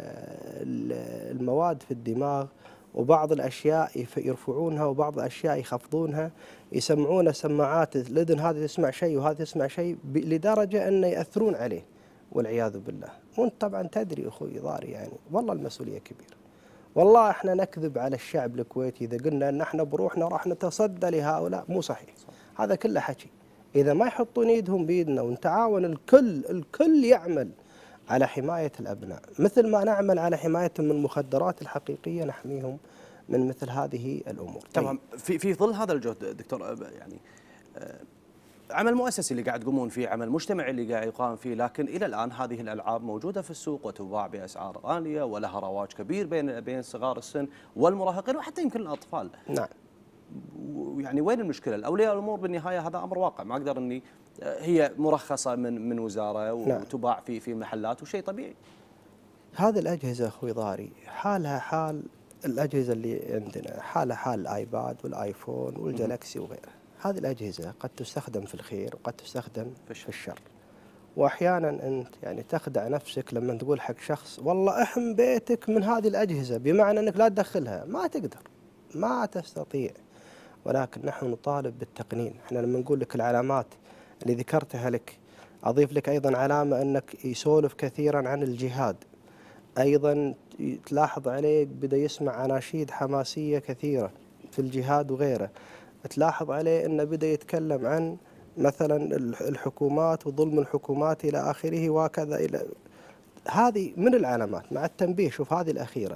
ال- المواد في الدماغ وبعض الأشياء يف- يرفعونها وبعض الأشياء يخفضونها، يسمعون سماعات الأذن هذا تسمع شيء وهذا تسمع شيء، ب- لدرجة أن يأثرون عليه والعياذ بالله. وأنت طبعا تدري أخوي ضاري، يعني والله المسؤولية كبيرة. والله احنا نكذب على الشعب الكويتي إذا قلنا أن احنا بروحنا راح نتصدى لهؤلاء، مو صحيح. هذا كله حكي. إذا ما يحطون يدهم بيدنا ونتعاون الكل، الكل يعمل على حماية الأبناء مثل ما نعمل على حمايتهم من المخدرات الحقيقية، نحميهم من مثل هذه الأمور. تمام. في في ظل هذا الجهد دكتور، آه، يعني آه، عمل مؤسسي اللي قاعد تقومون فيه، عمل مجتمعي اللي قاعد يقام فيه، لكن الى الان هذه الالعاب موجوده في السوق وتباع باسعار غاليه ولها رواج كبير بين بين صغار السن والمراهقين وحتى يمكن الاطفال. نعم. ويعني وين المشكله؟ الاولياء الامور بالنهايه هذا امر واقع، ما اقدر اني آه، هي مرخصه من من وزاره نعم. وتباع في في محلات وشيء طبيعي. هذه الأجهزة أخوي ضاري حالها حال الأجهزة اللي عندنا، حالها حال الآيباد والآيفون والجلاكسي وغيرها. هذه الأجهزة قد تستخدم في الخير وقد تستخدم في الشر. وأحيانا أنت يعني تخدع نفسك لما تقول حق شخص والله احم بيتك من هذه الأجهزة، بمعنى أنك لا تدخلها. ما تقدر، ما تستطيع. ولكن نحن نطالب بالتقنين. احنا لما نقول لك العلامات اللي ذكرتها لك، أضيف لك أيضا علامة أنك يسولف كثيرا عن الجهاد. أيضا تلاحظ عليه بدأ يسمع أناشيد حماسية كثيرة في الجهاد وغيره. تلاحظ عليه أنه بدأ يتكلم عن مثلا الحكومات وظلم الحكومات إلى آخره وكذا. إلى هذه من العلامات، مع التنبيه. شوف هذه الأخيرة،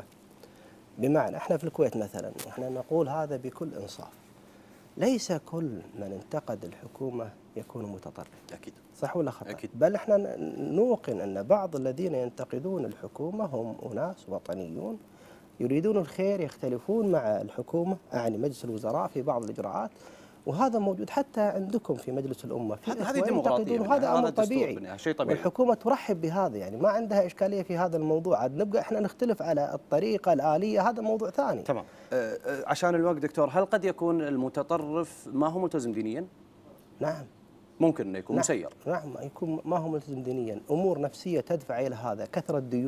بمعنى احنا في الكويت مثلا، احنا نقول هذا بكل إنصاف، ليس كل من انتقد الحكومة يكون متطرف. اكيد. صح ولا خطأ؟ أكيد. بل احنا نوقن أن بعض الذين ينتقدون الحكومة هم أناس وطنيون يريدون الخير، يختلفون مع الحكومة، أعني مجلس الوزراء في بعض الإجراءات، وهذا موجود حتى عندكم في مجلس الأمة. في هذه ديمقراطية، وهذا أمر طبيعي، شيء طبيعي. والحكومة ترحب بهذا، يعني ما عندها إشكالية في هذا الموضوع. عاد نبقى احنا نختلف على الطريقة الآلية، هذا موضوع ثاني. تمام. أه أه عشان الوقت دكتور، هل قد يكون المتطرف ما هو ملتزم دينيا؟ نعم. ممكن انه يكون نعم. مسير. نعم، يكون ما هو ملتزم دينيا، امور نفسيه تدفع الى هذا، كثره ديون،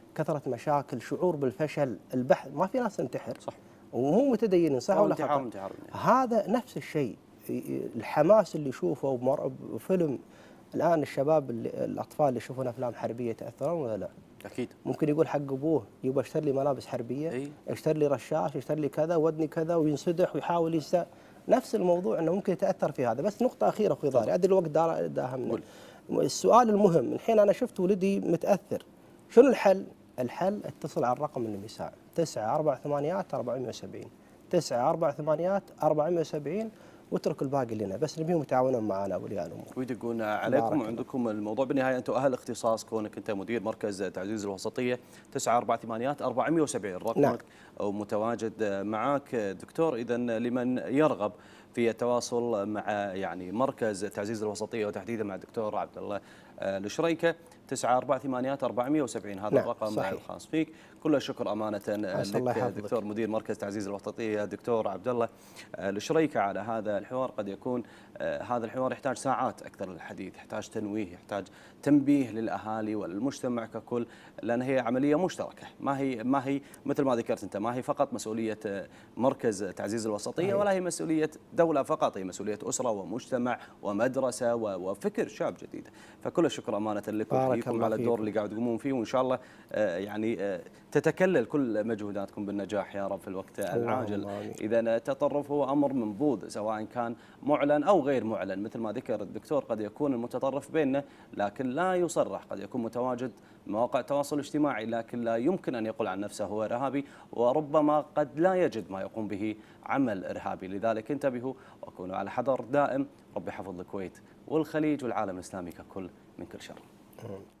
كثرة مشاكل، شعور بالفشل، البحث، ما في ناس تنتحر صح، ومو متدينين، صح ولا انتحار خطأ؟ انتحار هذا نفس الشيء، الحماس اللي يشوفه بفيلم الآن الشباب اللي الأطفال اللي يشوفون أفلام حربية يتأثرون ولا لا؟ اكيد. ممكن يقول حق أبوه يبغى اشتري لي ملابس حربية، أي. اشتري لي رشاش، اشتري لي كذا، ودني كذا، وينسدح ويحاول يست... نفس الموضوع انه ممكن يتاثر في هذا. بس نقطه اخيره اخوي ضاري، ادري الوقت داهمنا. السؤال المهم، الحين انا شفت ولدي متاثر، شنو الحل؟ الحل اتصل على الرقم اللي بيساعد تسعة أربعة ثمانيات أربعمئة وسبعين تسعة أربعة ثمانيات أربعمئة وسبعين، واترك الباقي لنا، بس نبيهم يتعاونون معنا اولياء الامور ويدقون عليكم وعندكم الموضوع. بالنهايه انتم اهل اختصاص، كونك انت مدير مركز تعزيز الوسطيه. تسعة أربعة ثمانيات أربعمئة وسبعين رقمك. نعم. ومتواجد معك دكتور. اذا لمن يرغب في التواصل مع يعني مركز تعزيز الوسطيه وتحديدا مع الدكتور عبد الله الشريكه، تسعة أربعة ثمانيات أربعمئة وسبعين هذا نعم. الرقم صحيح. الخاص فيك. كل الشكر امانه لك دكتور مدير مركز تعزيز الوسطيه دكتور عبد الله الشريكه على هذا الحوار. قد يكون هذا الحوار يحتاج ساعات اكثر للحديث، يحتاج تنويه، يحتاج تنبيه للاهالي والمجتمع ككل، لان هي عمليه مشتركه، ما هي ما هي مثل ما ذكرت انت، ما هي فقط مسؤوليه مركز تعزيز الوسطيه ولا هي مسؤوليه دوله فقط، هي مسؤوليه اسره ومجتمع ومدرسه وفكر شاب جديد. فكل الشكر امانه لكم فيكم على الدور اللي قاعد تقومون فيه، وان شاء الله يعني تتكلل كل مجهوداتكم بالنجاح يا رب في الوقت العاجل. اذا التطرف هو امر منبوذ سواء كان معلن او غير معلن، مثل ما ذكر الدكتور قد يكون المتطرف بيننا لكن لا يصرح، قد يكون متواجد مواقع التواصل الاجتماعي لكن لا يمكن ان يقول عن نفسه هو ارهابي، وربما قد لا يجد ما يقوم به عمل ارهابي. لذلك انتبهوا وكونوا على حذر دائم. ربي يحفظ الكويت والخليج والعالم الاسلامي ككل من كل شر.